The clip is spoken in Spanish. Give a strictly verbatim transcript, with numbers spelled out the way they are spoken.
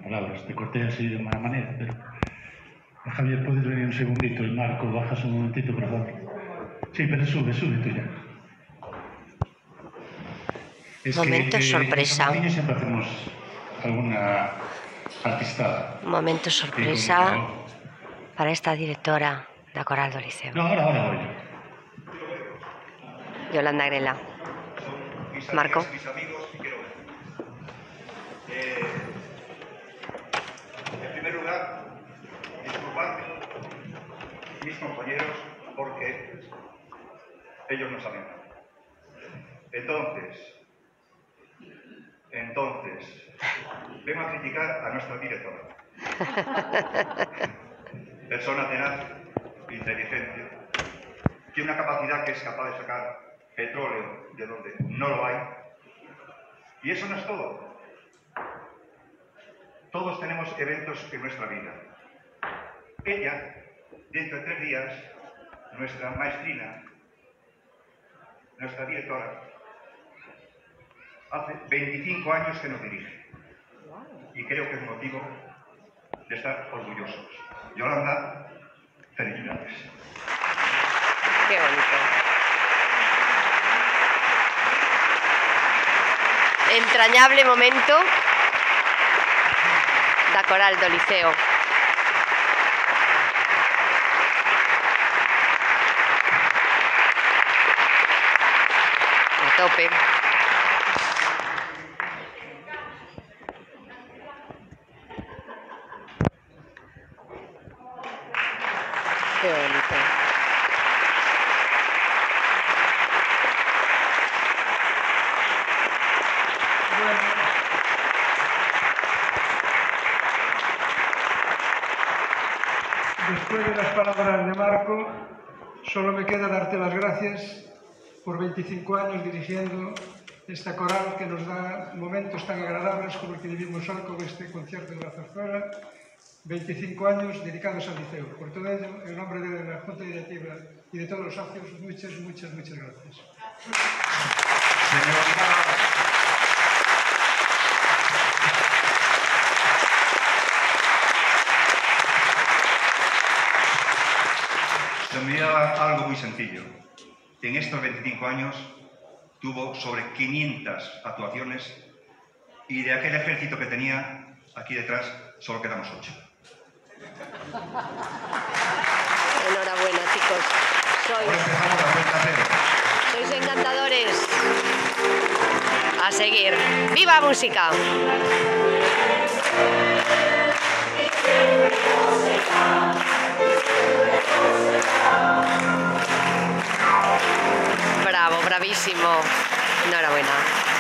palabras. Te corté así de mala manera, pero... Javier, ¿puedes venir un segundito? El Marco, bajas un momentito, por favor. Sí, pero sube, sube tú ya. Es Momento que, sorpresa. Eh, siempre hacemos alguna artistada. Momento sorpresa para esta directora da Coral do Liceo. No, ahora, ahora voy. Yolanda Grela. Mis Marco. amigas, mis amigos, y quiero ver. Eh, en primer lugar, disculpadme, mis compañeros, porque ellos no saben nada. Entonces, entonces, vengo a criticar a nuestra directora. Persona tenaz, inteligente, tiene una capacidad que es capaz de sacar petróleo de donde no lo hay. Y eso no es todo. Todos tenemos eventos en nuestra vida. Ella, dentro de tres días, nuestra maestrina, nuestra directora, hace veinticinco años que nos dirige. Y creo que es motivo de estar orgullosos. Yolanda, felicidades. Qué bonito. Entrañable momento da Coral do Liceo. A tope. Qué bonito. Después de las palabras de Marco, solo me queda darte las gracias por veinticinco años dirigiendo esta coral que nos da momentos tan agradables como el que vivimos hoy con este concierto de la zarzuela. veinticinco años dedicados al liceo. Por todo ello, en nombre de la Junta Directiva y de todos los socios, muchas, muchas, muchas gracias. Se me da algo muy sencillo. En estos veinticinco años tuvo sobre quinientas actuaciones y de aquel ejército que tenía aquí detrás solo quedamos ocho. Enhorabuena, chicos. Sois, Ahora empezamos la cuenta cero. sois encantadores. A seguir. ¡Viva música! Bravo, bravísimo. Enhorabuena.